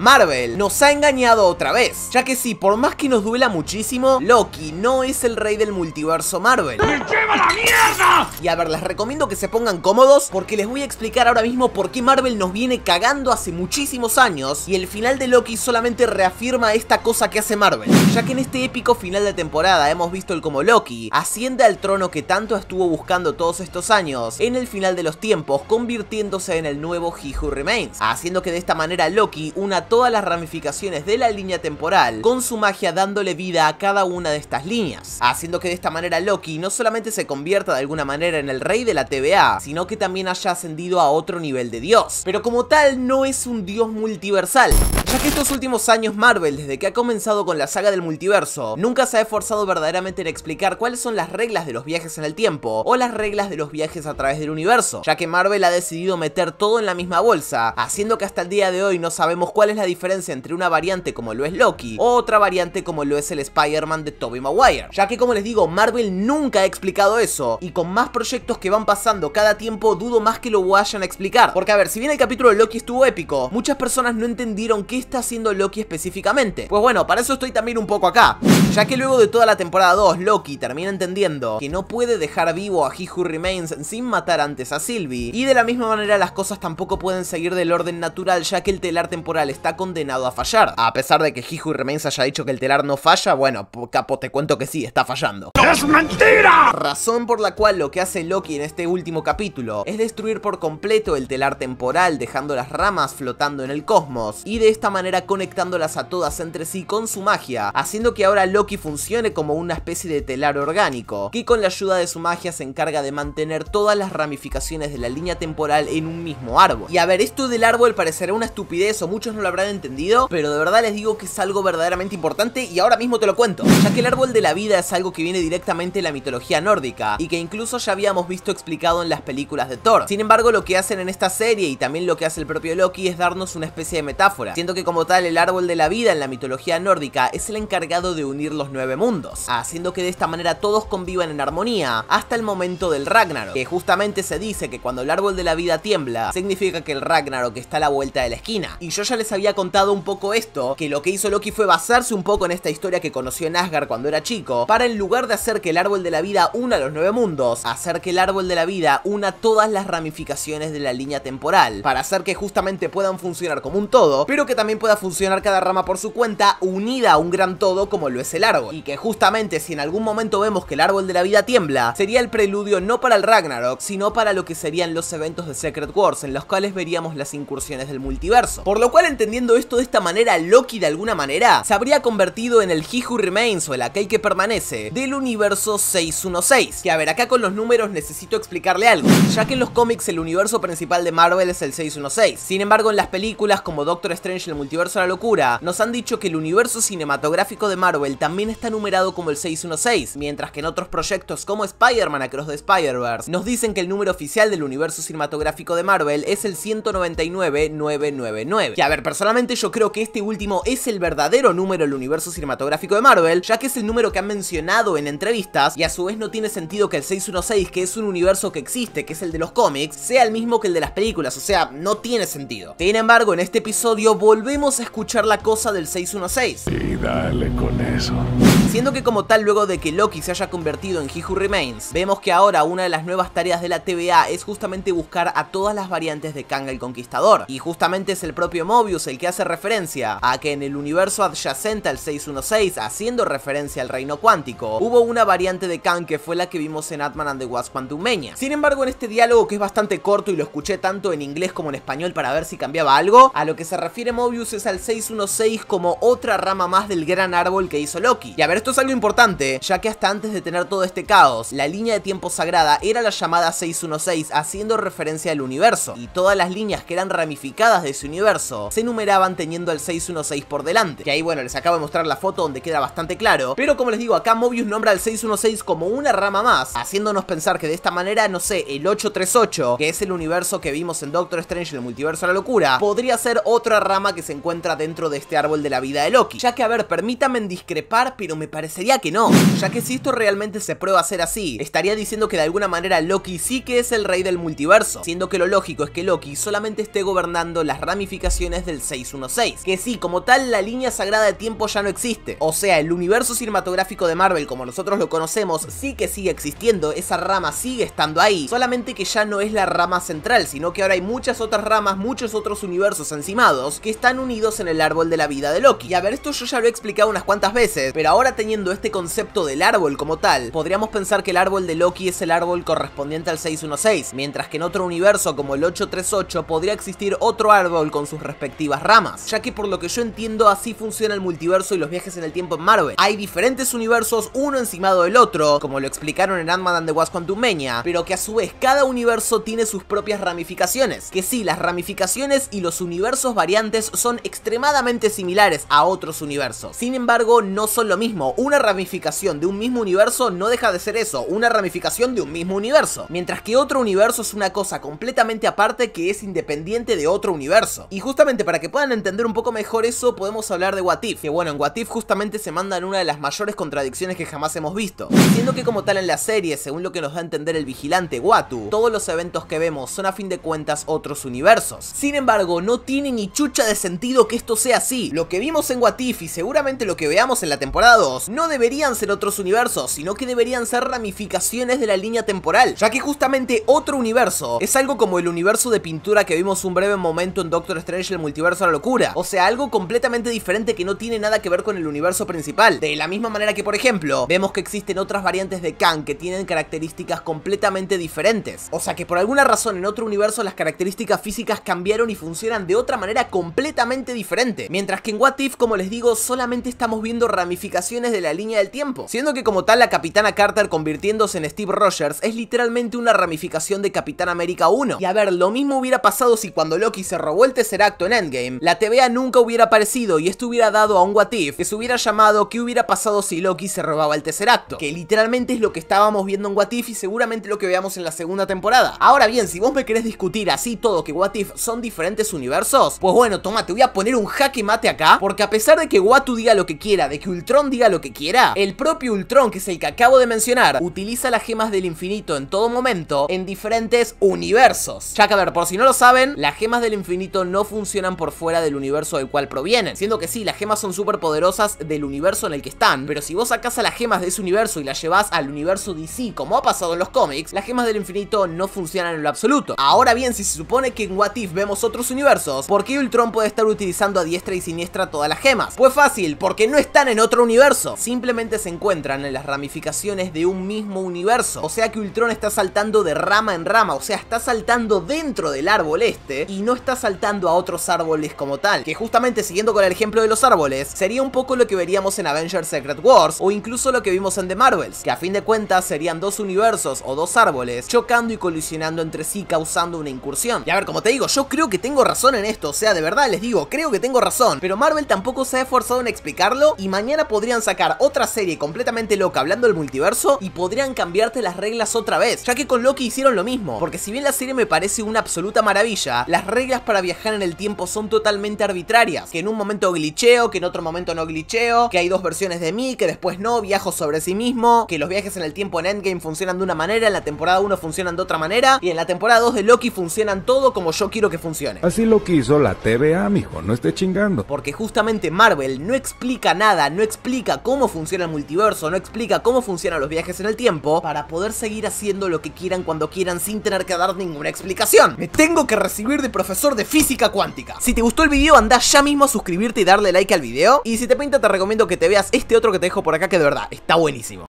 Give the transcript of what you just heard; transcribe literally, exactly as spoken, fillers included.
Marvel nos ha engañado otra vez, ya que sí, por más que nos duela muchísimo, Loki no es el rey del multiverso Marvel. ¡Me lleva la mierda! Y a ver, les recomiendo que se pongan cómodos porque les voy a explicar ahora mismo por qué Marvel nos viene cagando hace muchísimos años y el final de Loki solamente reafirma esta cosa que hace Marvel, ya que en este épico final de temporada hemos visto el cómo Loki asciende al trono que tanto estuvo buscando todos estos años en el final de los tiempos, convirtiéndose en el nuevo He Who Remains, haciendo que de esta manera Loki una todas las ramificaciones de la línea temporal con su magia, dándole vida a cada una de estas líneas, haciendo que de esta manera Loki no solamente se convierta de alguna manera en el rey de la T V A, sino que también haya ascendido a otro nivel de dios, pero como tal no es un dios multiversal, ya que estos últimos años Marvel, desde que ha comenzado con la saga del multiverso, nunca se ha esforzado verdaderamente en explicar cuáles son las reglas de los viajes en el tiempo o las reglas de los viajes a través del universo, ya que Marvel ha decidido meter todo en la misma bolsa, haciendo que hasta el día de hoy no sabemos cuál es la diferencia entre una variante como lo es Loki o otra variante como lo es el Spider-Man de Tobey Maguire, ya que como les digo, Marvel nunca ha explicado eso, y con más proyectos que van pasando cada tiempo dudo más que lo vayan a explicar, porque a ver, si bien el capítulo de Loki estuvo épico, muchas personas no entendieron qué está haciendo Loki específicamente. Pues bueno, para eso estoy también un poco acá, ya que luego de toda la temporada dos, Loki termina entendiendo que no puede dejar vivo a He Who Remains sin matar antes a Sylvie, y de la misma manera las cosas tampoco pueden seguir del orden natural, ya que el telar temporal está condenado a fallar. A pesar de que He Who Remains haya dicho que el telar no falla, bueno, capo, te cuento que sí, está fallando. ¡Es mentira! Razón por la cual lo que hace Loki en este último capítulo es destruir por completo el telar temporal, dejando las ramas flotando en el cosmos, y de esta manera conectándolas a todas entre sí con su magia, haciendo que ahora Loki funcione como una especie de telar orgánico, que con la ayuda de su magia se encarga de mantener todas las ramificaciones de la línea temporal en un mismo árbol. Y a ver, esto del árbol parecerá una estupidez o muchos no lo habrán entendido, pero de verdad les digo que es algo verdaderamente importante y ahora mismo te lo cuento, ya que el árbol de la vida es algo que viene directamente de la mitología nórdica y que incluso ya habíamos visto explicado en las películas de Thor. Sin embargo, lo que hacen en esta serie y también lo que hace el propio Loki es darnos una especie de metáfora, siendo que como tal el árbol de la vida en la mitología nórdica es el encargado de unir los nueve mundos, haciendo que de esta manera todos convivan en armonía hasta el momento del Ragnarok, que justamente se dice que cuando el árbol de la vida tiembla significa que el Ragnarok está a la vuelta de la esquina. Y yo ya les había contado un poco esto, que lo que hizo Loki fue basarse un poco en esta historia que conoció en Asgard cuando era chico, para en lugar de hacer que el árbol de la vida una los nueve mundos, hacer que el árbol de la vida una todas las ramificaciones de la línea temporal, para hacer que justamente puedan funcionar como un todo, pero que también pueda funcionar cada rama por su cuenta, unida a un gran todo como lo es el árbol. Y que justamente si en algún momento vemos que el árbol de la vida tiembla, sería el preludio no para el Ragnarok, sino para lo que serían los eventos de Secret Wars, en los cuales veríamos las incursiones del multiverso. Por lo cual, entendiendo esto de esta manera, Loki de alguna manera se habría convertido en el He Who Remains, o el aquel que permanece, del universo seiscientos dieciséis. Que a ver, acá con los números necesito explicarle algo, ya que en los cómics el universo principal de Marvel es el seiscientos dieciséis. Sin embargo, en las películas como Doctor Strange y el multiverso de la locura, nos han dicho que el universo cinematográfico de Marvel también está numerado como el seiscientos dieciséis, mientras que en otros proyectos como Spider-Man Across the Spider-Verse nos dicen que el número oficial del universo cinematográfico de Marvel es el ciento noventa y nueve mil novecientos noventa y nueve. Que a ver, personalmente yo creo que este último es el verdadero número del universo cinematográfico de Marvel, ya que es el número que han mencionado en entrevistas, y a su vez no tiene sentido que el seiscientos dieciséis, que es un universo que existe, que es el de los cómics, sea el mismo que el de las películas, o sea, no tiene sentido. Sin embargo, en este episodio volvemos a escuchar la cosa del seiscientos dieciséis. Y dale con eso. Siendo que como tal, luego de que Loki se haya convertido en He Who Remains, vemos que ahora una de las nuevas tareas de la T V A es justamente buscar a todas las variantes de Kang el Conquistador, y justamente es el propio Mobius el que hace referencia a que en el universo adyacente al seiscientos dieciséis, haciendo referencia al reino cuántico, hubo una variante de Kang que fue la que vimos en Ant-Man and the Wasp: Quantumania. Sin embargo, en este diálogo, que es bastante corto y lo escuché tanto en inglés como en español para ver si cambiaba algo, a lo que se refiere Mobius es al seiscientos dieciséis como otra rama más del gran árbol que hizo Loki. Y a ver, esto es algo importante, ya que hasta antes de tener todo este caos, la línea de tiempo sagrada era la llamada seiscientos dieciséis, haciendo referencia al universo, y todas las líneas que eran ramificadas de ese universo se numeraban teniendo el seiscientos dieciséis por delante. Que ahí, bueno, les acabo de mostrar la foto donde queda bastante claro, pero como les digo, acá Mobius nombra al seiscientos dieciséis como una rama más, haciéndonos pensar que de esta manera, no sé, el ochocientos treinta y ocho, que es el universo que vimos en Doctor Strange y el multiverso de la locura, podría ser otra rama que se encuentra dentro de este árbol de la vida de Loki. Ya que, a ver, permítanme discrepar, pero me parecería que no, ya que si esto realmente se prueba a ser así, estaría diciendo que de alguna manera Loki sí que es el rey del multiverso, siendo que lo lógico es que Loki solamente esté gobernando las ramificaciones del seiscientos dieciséis, que sí, como tal la línea sagrada de tiempo ya no existe, o sea, el universo cinematográfico de Marvel como nosotros lo conocemos sí que sigue existiendo, esa rama sigue estando ahí, solamente que ya no es la rama central, sino que ahora hay muchas otras ramas, muchos otros universos encimados que están unidos en el árbol de la vida de Loki. Y a ver, esto yo ya lo he explicado unas cuantas veces, pero ahora teniendo este concepto del árbol como tal, podríamos pensar que el árbol de Loki es el árbol correspondiente al seiscientos dieciséis, mientras que en otro universo como el ochocientos treinta y ocho podría existir otro árbol con sus respectivas ramas, ya que por lo que yo entiendo así funciona el multiverso y los viajes en el tiempo en Marvel. Hay diferentes universos, uno encimado del otro, como lo explicaron en Ant-Man and the Wasp: Quantumania, pero que a su vez cada universo tiene sus propias ramificaciones, que sí, las ramificaciones y los universos variantes son extremadamente similares a otros universos, sin embargo no son lo mismo. Una ramificación de un mismo universo no deja de ser eso, una ramificación de un mismo universo, mientras que otro universo es una cosa completamente aparte que es independiente de otro universo. Y justamente para que puedan entender un poco mejor eso, podemos hablar de What If, que bueno, en What If justamente se mandan una de las mayores contradicciones que jamás hemos visto, siendo que como tal en la serie, según lo que nos da a entender el vigilante Uatu, todos los eventos que vemos son a fin de cuentas otros universos. Sin embargo, no tiene ni chucha de sentido que esto sea así. Lo que vimos en What If y seguramente lo que veamos en la temporada dos no deberían ser otros universos, sino que deberían ser ramificaciones de la línea temporal, ya que justamente otro universo es algo como el universo de pintura que vimos un breve momento en Doctor Strange: El multiverso de la locura, o sea, algo completamente diferente que no tiene nada que ver con el universo principal. De la misma manera que, por ejemplo, vemos que existen otras variantes de Kang que tienen características completamente diferentes, o sea que por alguna razón en otro universo las características físicas cambiaron y funcionan de otra manera completamente diferente, mientras que en What If, como les digo, solamente estamos viendo ramificaciones de la línea del tiempo, siendo que como tal la Capitana Carter convirtiéndose en Steve Rogers es literalmente una ramificación de Capitán América uno. Y a ver, lo mismo hubiera pasado si cuando Loki se robó el Tesseracto en Endgame, la T V A nunca hubiera aparecido y esto hubiera dado a un What If que se hubiera llamado ¿qué hubiera pasado si Loki se robaba el Tesseracto? Que literalmente es lo que estábamos viendo en What If y seguramente lo que veamos en la segunda temporada. Ahora bien, si vos me querés discutir así todo que What If son diferentes universos, pues bueno, toma, te voy a poner un jaque mate acá, porque a pesar de que Uatu diga lo que quiera, de que Ultron diga lo que quiera, el propio Ultron, que es el que acabo de mencionar, utiliza las gemas del infinito en todo momento en diferentes universos. Ya que a ver, por si no lo saben, las gemas del infinito no funcionan por fuera del universo del cual provienen, siendo que sí, las gemas son súper poderosas del universo en el que están, pero si vos sacás a las gemas de ese universo y las llevás al universo D C como ha pasado en los cómics, las gemas del infinito no funcionan en lo absoluto. Ahora bien, si se supone que en What If vemos otros universos, ¿por qué Ultron puede estar utilizando a diestra y siniestra todas las gemas? Pues fácil, porque no están en otro universo, simplemente se encuentran en las ramificaciones de un mismo universo, o sea que Ultron está saltando de rama en rama, o sea, está saltando dentro del árbol este y no está saltando a otros árboles como tal, que justamente siguiendo con el ejemplo de los árboles, sería un poco lo que veríamos en Avengers Secret Wars o incluso lo que vimos en The Marvels, que a fin de cuentas serían dos universos o dos árboles chocando y colisionando entre sí, causando una incursión. Y a ver, como te digo, yo creo que tengo razón en esto, o sea, de verdad les digo, creo que tengo razón, pero Marvel tampoco se ha esforzado en explicarlo y mañana podrían sacar otra serie completamente loca hablando del multiverso y podrían cambiarte las reglas otra vez, ya que con Loki hicieron lo mismo, porque si bien la serie me parece una absoluta maravilla, las reglas para viajar en el tiempo son totalmente arbitrarias, que en un momento glitcheo, que en otro momento no glitcheo, que hay dos versiones de mí, que después no, viajo sobre sí mismo, que los viajes en el tiempo en Endgame funcionan de una manera, en la temporada uno funcionan de otra manera, y en la temporada dos de Loki funcionan todo como yo quiero que funcione. Así lo quiso la T V A, mijo, no esté chingando. Porque justamente Marvel no explica nada, no explica cómo funciona el multiverso, no explica cómo funcionan los viajes en el tiempo, para poder seguir haciendo lo que quieran cuando quieran sin tener que dar ninguna explicación. Me tengo que recibir de profesor de física cuántica. Si te gustó el video, anda ya mismo a suscribirte y darle like al video, y si te pinta te recomiendo que te veas este otro que te dejo por acá, que de verdad está buenísimo.